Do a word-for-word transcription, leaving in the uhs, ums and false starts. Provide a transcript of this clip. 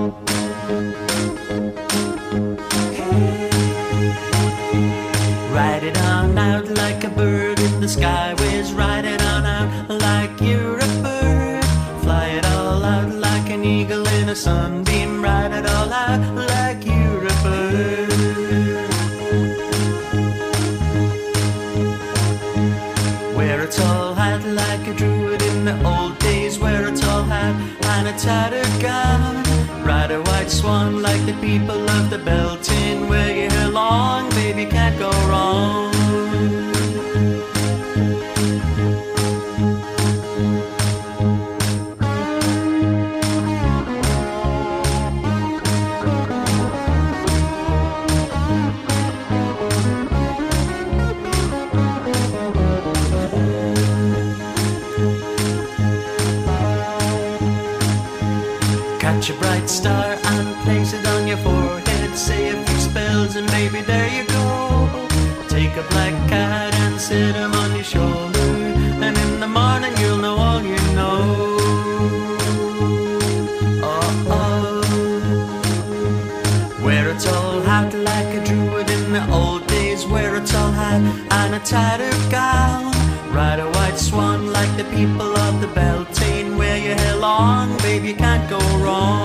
Ride it on out like a bird in the sky whiz. Ride it on out like you're a bird. Fly it all out like an eagle in a sunbeam. Ride it all out like you're a bird. Wear a tall hat like a druid in the old days. Wear a tall hat and a tattered gown. Ride a white swan like the people of the Beltane. Wear your hair long, baby, can't go wrong. Catch a bright star and place it on your forehead. Say a few spells and baby there you go. Take a black cat and sit him on your shoulder, and in the morning you'll know all you know. Oh, oh. Wear a tall hat like a druid in the old days. Wear a tall hat and a tattered gown. Ride a white swan like the people of the Beltane. Wear your hair long, babe, you can't go wrong.